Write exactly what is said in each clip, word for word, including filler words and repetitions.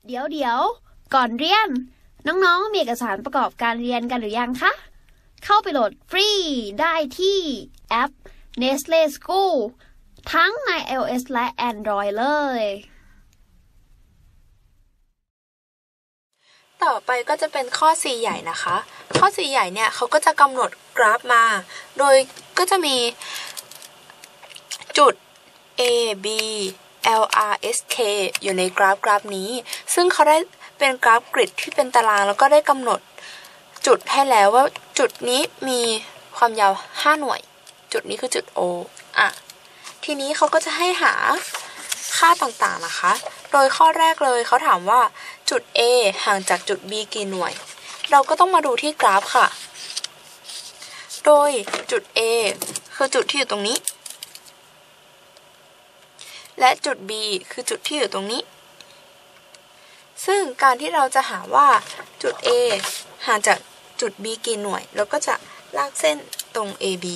เดี๋ยวเดี๋ยวก่อนเรียนน้องๆมีเอกสารประกอบการเรียนกันหรือยังคะเข้าไปโหลดฟรีได้ที่แอป Nestle School ทั้งใน iOS และ Android เลยต่อไปก็จะเป็นข้อ สี่ ใหญ่นะคะข้อ สี่ ใหญ่เนี่ยเขาก็จะกำหนดกราฟมาโดยก็จะมีจุด A B L R S K อยู่ในกราฟกราฟนี้ซึ่งเขาได้เป็นกราฟกริดที่เป็นตารางแล้วก็ได้กำหนดจุดให้แล้วว่าจุดนี้มีความยาวห้าหน่วยจุดนี้คือจุด O อ่ะทีนี้เขาก็จะให้หาค่าต่างๆนะคะโดยข้อแรกเลยเขาถามว่าจุด A ห่างจากจุด B กี่หน่วยเราก็ต้องมาดูที่กราฟค่ะโดยจุด A คือจุดที่อยู่ตรงนี้และจุด B คือจุดที่อยู่ตรงนี้ซึ่งการที่เราจะหาว่าจุด A ห่างจากจุด B กี่หน่วยเราก็จะลากเส้นตรง เอ บี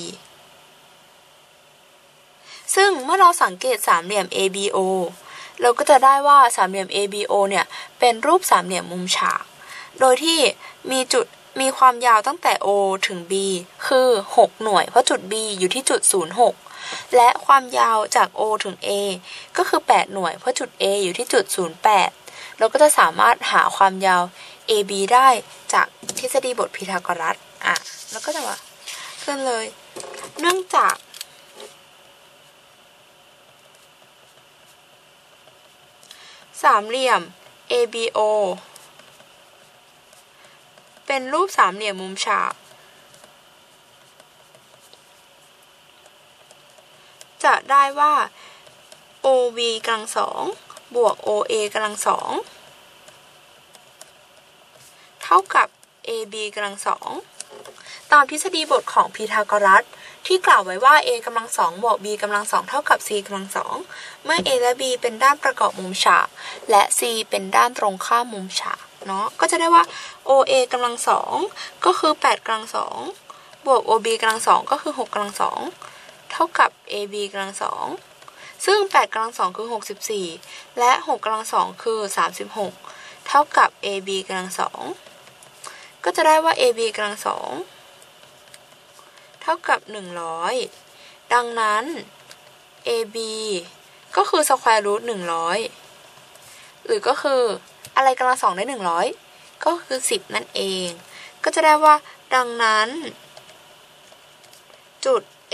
ซึ่งเมื่อเราสังเกตสามเหลี่ยม เอ บี โอ เราก็จะได้ว่าสามเหลี่ยม เอ บี โอ เนี่ยเป็นรูปสามเหลี่ยมมุมฉากโดยที่มีจุดมีความยาวตั้งแต่ O ถึง B คือหกหน่วยเพราะจุด B อยู่ที่จุดศูนย์หกและความยาวจาก O ถึง A ก็คือแปดหน่วยเพราะจุด A อยู่ที่จุดศูนย์แปดเราก็จะสามารถหาความยาว เอ บี ได้จากทฤษฎีบทพีทาโกรัสอ่ะแล้วก็จะมาขึ้นเลยเนื่องจากสามเหลี่ยม เอ บี โอ เป็นรูปสามเหลี่ยมมุมฉากจะได้ว่า โอ บี กำลังสองบวก โอ เอ กำลังสองเท่ากับ เอ บี กำลังสองตามทฤษฎีบทของพีทาโกรัสที่กล่าวไว้ว่า a กำลังสองบวก b กำลังสองเท่ากับ c กำลังสองเมื่อ a และ b เป็นด้านประกอบมุมฉากและ c เป็นด้านตรงข้ามมุมฉากเนาะก็จะได้ว่า โอ เอ กำลังสองก็คือแปดกำลังสองบวก โอ บี กำลังสองก็คือหกกำลังสองเท่ากับ เอ บี กำลังสองซึ่งแปดกำลังสองคือหกสิบสี่และหกกำลังสองคือสามสิบหกเท่ากับ เอ บี กำลังสองก็จะได้ว่า เอ บี กำลังสองเท่ากับหนึ่งร้อยดังนั้น เอ บี ก็คือสแควร์รูทหนึ่งร้อยหรือก็คืออะไรกำลังสองได้หนึ่งร้อยก็คือสิบนั่นเองก็จะได้ว่าดังนั้นจุด A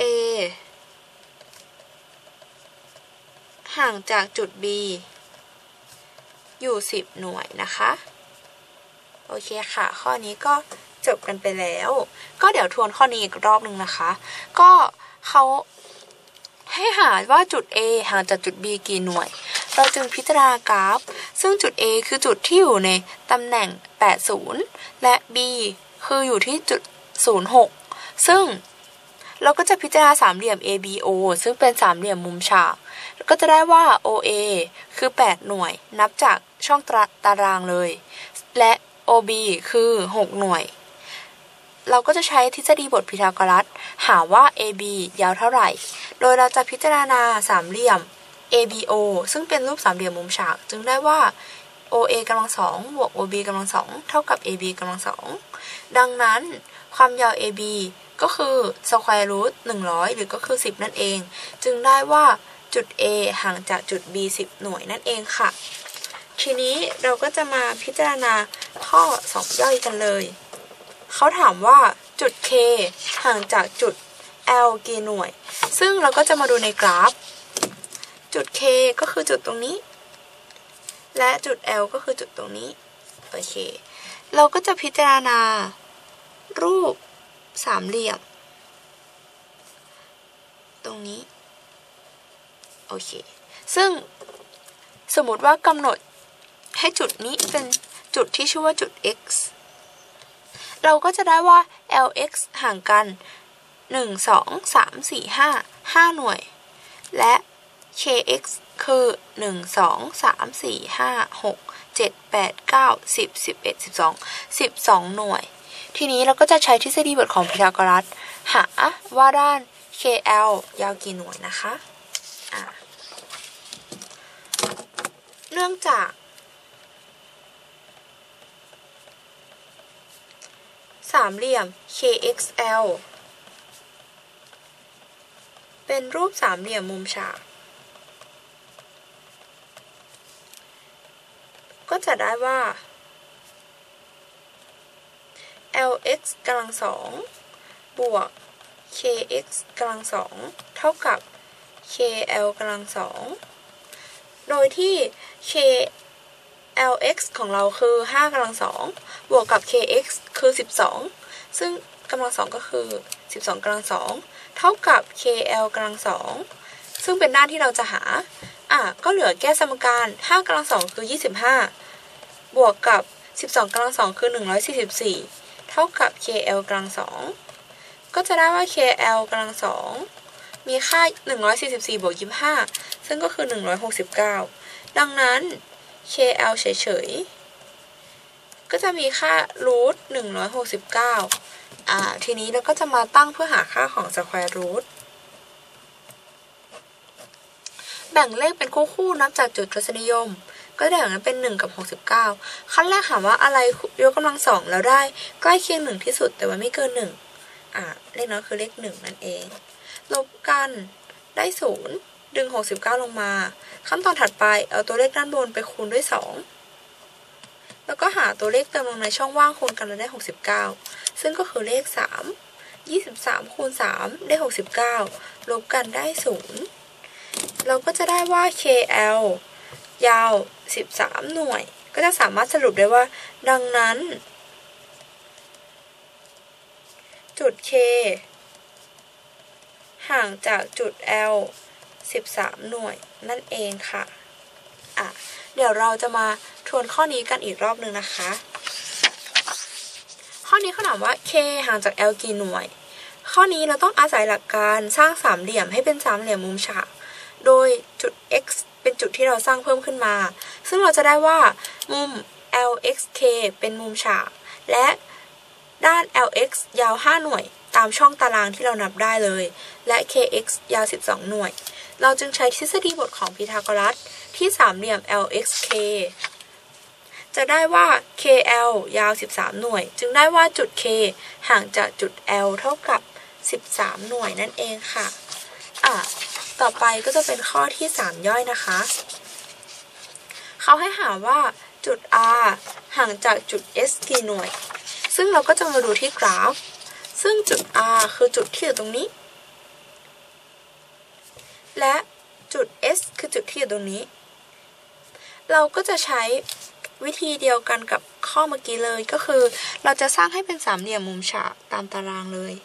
ห่างจากจุด B อยู่สิบหน่วยนะคะโอเคค่ะข้อนี้ก็จบกันไปแล้วก็เดี๋ยวทวนข้อนี้อีกรอบหนึ่งนะคะก็เขาให้หาว่าจุด A ห่างจากจุด B กี่หน่วยเราจึงพิจารณากราฟซึ่งจุด A คือจุดที่อยู่ในตำแหน่งแปดสิบและ B คืออยู่ที่จุดศูนย์หกซึ่งเราก็จะพิจารณาสามเหลี่ยม เอ บี โอ ซึ่งเป็นสามเหลี่ยมมุมฉากก็จะได้ว่า โอ เอ คือแปดหน่วยนับจากช่องตารางเลยและ โอ บี คือหกหน่วยเราก็จะใช้ทฤษฎีบทพีทาโกรัสหาว่า เอ บี ยาวเท่าไหร่โดยเราจะพิจารณาสามเหลี่ยม เอ บี โอ ซึ่งเป็นรูปสามเหลี่ยมมุมฉากจึงได้ว่า โอ เอ กำลังสองบวก โอ บี กำลังสองเท่ากับ เอ บี กำลังสองดังนั้นความยาว เอ บี ก็คือสแควร์รูทหนึ่งร้อยหรือก็คือสิบนั่นเองจึงได้ว่าจุด A ห่างจากจุด B สิบหน่วยนั่นเองค่ะทีนี้เราก็จะมาพิจารณาข้อสองย่อยกันเลยเขาถามว่าจุด K ห่างจากจุด L กี่หน่วยซึ่งเราก็จะมาดูในกราฟจุด K ก็คือจุดตรงนี้และจุด L ก็คือจุดตรงนี้โอเคเราก็จะพิจารณารูปสามเหลี่ยมตรงนี้โอเคซึ่งสมมติว่ากำหนดให้จุดนี้เป็นจุดที่ชื่อว่าจุด x เราก็จะได้ว่า แอล เอ็กซ์ ห่างกันหนึ่ง สอง สาม สี่ ห้า ห้าหน่วยและ เค เอ็กซ์ คือหนึ่ง สอง สาม สี่ ห้า หก เจ็ด แปด เก้า สิบ สิบเอ็ด สิบสอง สิบสองหน่วยทีนี้เราก็จะใช้ทฤษฎีบทของพีทาโกรัสหาว่าด้าน เค แอล ยาวกี่หน่วยนะคะอ่ะเนื่องจากสามเหลี่ยม เค เอ็กซ์ แอล เป็นรูปสามเหลี่ยมมุมฉากก็จะได้ว่า แอล เอ็กซ์ กำลังสองบวก เค เอ็กซ์ กำลังสองเท่ากับ เค แอล กำลังสองโดยที่ K แอล เอ็กซ์ ของเราคือห้ากำลังสองบวกกับ เค เอ็กซ์ คือสิบสองซึ่งกำลังสองก็คือสิบสองกำลังสองเท่ากับ เค แอล กำลังสองซึ่งเป็นด้านที่เราจะหาอ่ะก็เหลือแก้สมการห้ากำลังสองคือยี่สิบห้าบวกกับสิบสองกำลังสองคือหนึ่งร้อยสี่สิบสี่เท่ากับ เค แอล กำลังสองก็จะได้ว่า เค แอล กำลังสองมีค่าหนึ่งร้อยสี่สิบสี่บวกยี่สิบห้าซึ่งก็คือหนึ่งร้อยหกสิบเก้าดังนั้น เค แอล เฉยๆก็จะมีค่ารูทหนึ่งร้อยหกสิบเก้าอ่าทีนี้เราก็จะมาตั้งเพื่อหาค่าของสแควร์รูทแบ่งเลขเป็นคู่ๆนับจากจุดทศนิยมก็ได้อย่างนั้นเป็นหนึ่งกับหกสิบเก้าขั้นแรกถามว่าอะไรยกกำลังสองแล้วได้ใกล้เคียงหนึ่งที่สุดแต่ว่าไม่เกินหนึ่งอ่าเลขนั้นคือเลขหนึ่งนั่นเองลบกันได้ศูนย์ดึงหกสิบเก้าลงมาขั้นตอนถัดไปเอาตัวเลขด้านบนไปคูณด้วยสองแล้วก็หาตัวเลขเติมลงในช่องว่างคูณกันแล้วได้หกสิบเก้าซึ่งก็คือเลขสาม ยี่สิบสามคูณสามได้หกสิบเก้าลบกันได้ศูนย์เราก็จะได้ว่า เค แอล ยาวสิบสามหน่วยก็จะสามารถสรุปได้ว่าดังนั้นจุด K ห่างจากจุด L สิบสามหน่วยนั่นเองค่ะอ่ะเดี๋ยวเราจะมาทวนข้อนี้กันอีกรอบนึงนะคะข้อนี้เขาถามว่า K ห่างจาก L กี่หน่วยข้อนี้เราต้องอาศัยหลักการสร้างสามเหลี่ยมให้เป็นสามเหลี่ยมมุมฉากโดยจุด x เป็นจุดที่เราสร้างเพิ่มขึ้นมาซึ่งเราจะได้ว่ามุม แอล เอ็กซ์ เค เป็นมุมฉากและด้าน แอล เอ็กซ์ ยาวห้าหน่วยตามช่องตารางที่เรานับได้เลยและ เค เอ็กซ์ ยาวสิบสองหน่วยเราจึงใช้ทฤษฎีบทของพีทาโกรัสที่สามเหลี่ยม แอล เอ็กซ์ เค จะได้ว่า เค แอล ยาวสิบสามหน่วยจึงได้ว่าจุด K ห่างจากจุด L เท่ากับสิบสามหน่วยนั่นเองค่ะอ่ะต่อไปก็จะเป็นข้อที่สามย่อยนะคะเขาให้หาว่าจุด R ห่างจากจุด S กี่หน่วยซึ่งเราก็จะมาดูที่กราฟซึ่งจุด R คือจุดที่อยู่ตรงนี้และจุด S คือจุดที่อยู่ตรงนี้เราก็จะใช้วิธีเดียวกันกับข้อเมื่อกี้เลยก็คือเราจะสร้างให้เป็นสามเหลี่ยมมุมฉากตามตารางเลย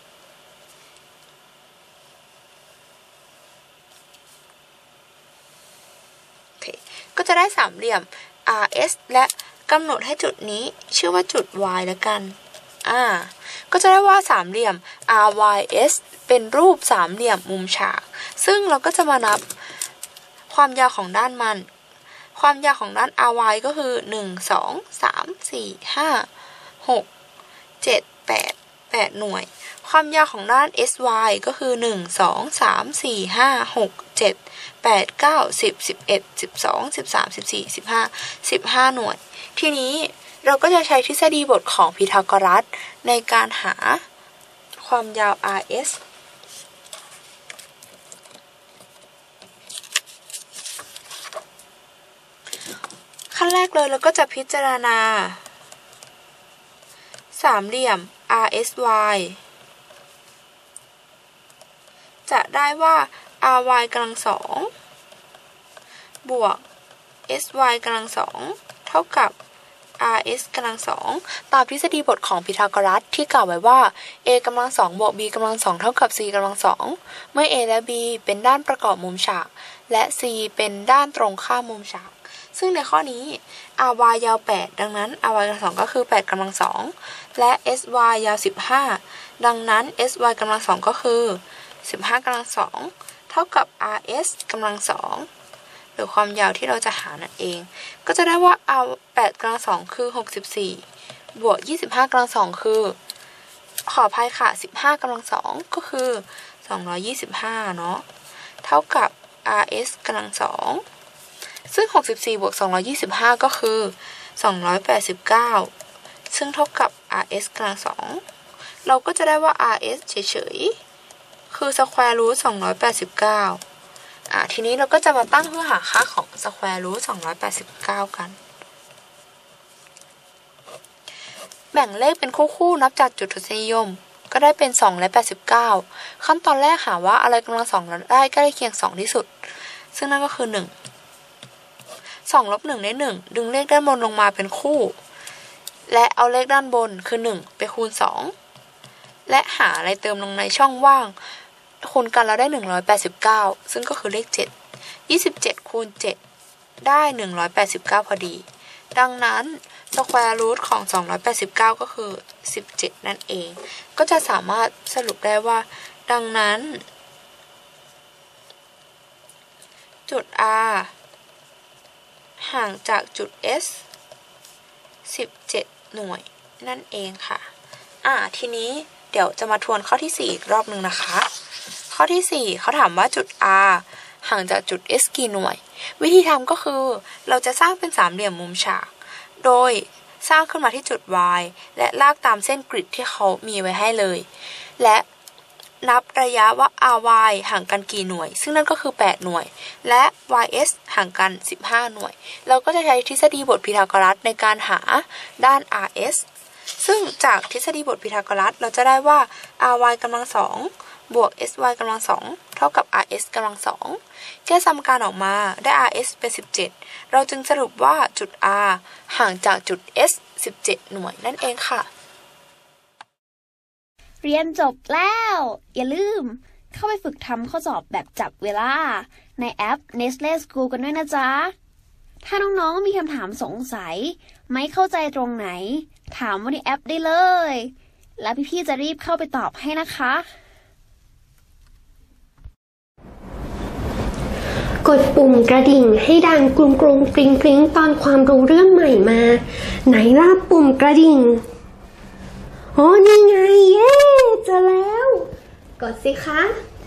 ก็จะได้สามเหลี่ยม อาร์ เอส และกำหนดให้จุดนี้ชื่อว่าจุด Y แล้วกันอ่าก็จะได้ว่าสามเหลี่ยม อาร์ วาย เอส เป็นรูปสามเหลี่ยมมุมฉากซึ่งเราก็จะมานับความยาวของด้านมันความยาวของด้าน อาร์ วาย ก็คือหนึ่ง สอง สาม สี่ ห้า หก เจ็ด แปด แปดหน่วยความยาวของด้าน เอส วาย ก็คือหนึ่ง สอง สาม สี่ ห้า หก เจ็ด แปด เก้า สิบ สิบเอ็ด สิบสอง สิบสาม สิบสี่ สิบห้า สิบห้าหน่วยทีนี้เราก็จะใช้ทฤษฎีบทของพีทาโกรัสในการหาความยาว อาร์ เอส ขั้นแรกเลยเราก็จะพิจารณาสามเหลี่ยม อาร์ เอส วาย จะได้ว่า อาร์ วาย กำลังสองบวก เอส วาย กำลังสองเท่ากับ อาร์ เอส กำลังสองตามทฤษฎีบทของพีทาโกรัสที่กล่าวไว้ว่า a กำลังสองบวก b กำลังสองเท่ากับ c กำลังสองเมื่อ a และ b เป็นด้านประกอบมุมฉากและ c เป็นด้านตรงข้ามมุมฉากซึ่งในข้อนี้ อาร์ วาย ยาวแปดดังนั้น อาร์ วาย กำลังสองก็คือแปดกำลังสองและ เอส วาย ยาวสิบห้าดังนั้น เอส วาย กำลังสองก็คือสิบห้ากำลังสองเท่ากับ อาร์ เอส กำลังสองหรือความยาวที่เราจะหานั่นเองก็จะได้ว่า r แปดกำลังสองคือหกสิบสี่บวกยี่สิบห้ากำลังสองคือขออภัยค่ะสิบห้ากำลังสองก็คือสองร้อยยี่สิบห้าเนาะเท่ากับ อาร์ เอส กำลังสองซึ่งหกสิบสี่บวกสองร้อยยี่สิบห้าก็คือสองร้อยแปดสิบเก้าซึ่งเท่ากับ อาร์ เอส กำลังสองเราก็จะได้ว่า อาร์ เอส เฉยๆคือ square root สองร้อยแปดสิบเก้าอ่ะทีนี้เราก็จะมาตั้งเพื่อหาค่าของ square root สองร้อยแปดสิบเก้ากันแบ่งเลขเป็นคู่ๆนับจากจุดทศนิยมก็ได้เป็นสองร้อยแปดสิบเก้าขั้นตอนแรกหาว่าอะไรกำลังสองได้ใกล้เคียงสองที่สุดซึ่งนั่นก็คือหนึ่ง สองลบหนึ่งได้หนึ่งดึงเลขด้านบนลงมาเป็นคู่และเอาเลขด้านบนคือหนึ่งไปคูณสองและหาอะไรเติมลงในช่องว่างคูณกันแล้วได้หนึ่งร้อยแปดสิบเก้าซึ่งก็คือเลขเจ็ด ยี่สิบเจ็ดคูณเจ็ดได้หนึ่งร้อยแปดสิบเก้าพอดีดังนั้นสแควร์รูทของสองร้อยแปดสิบเก้าก็คือสิบเจ็ดนั่นเองก็จะสามารถสรุปได้ว่าดังนั้นจุด R ห่างจากจุด S สิบเจ็ดหน่วยนั่นเองค่ะอ่าทีนี้เดี๋ยวจะมาทวนข้อที่สี่อีกรอบหนึ่งนะคะข้อที่สี่เขาถามว่าจุด R ห่างจากจุด S กี่หน่วยวิธีทำก็คือเราจะสร้างเป็นสามเหลี่ยมมุมฉากโดยสร้างขึ้นมาที่จุด Y และลากตามเส้นกริดที่เขามีไว้ให้เลยและนับระยะว่า อาร์ วาย ห่างกันกี่หน่วยซึ่งนั่นก็คือแปดหน่วยและ วาย เอส ห่างกันสิบห้าหน่วยเราก็จะใช้ทฤษฎีบทพีทาโกรัสในการหาด้าน อาร์ เอส ซึ่งจากทฤษฎีบทพีทาโกรัสเราจะได้ว่า อาร์ วาย กำลังสองบวก เอส วาย กำลังสองเท่ากับ อาร์ เอส กำลังสองแก้สมการออกมาได้ อาร์ เอส เป็นสิบเจ็ดเราจึงสรุปว่าจุด R ห่างจากจุด S สิบเจ็ดหน่วยนั่นเองค่ะเรียนจบแล้วอย่าลืมเข้าไปฝึกทำข้อสอบแบบจับเวลาในแอป Nestle School กันด้วยนะจ๊ะถ้าน้องๆมีคำถามสงสัยไม่เข้าใจตรงไหนถามว่าในแอปได้เลยแล้วพี่ๆจะรีบเข้าไปตอบให้นะคะกดปุ่มกระดิ่งให้ดังกรุงกรุงกริงกริงตอนความรู้เรื่องใหม่มาไหนล่ะปุ่มกระดิ่งโอ้นี่ไงเย้เจอแล้วกดสิคะ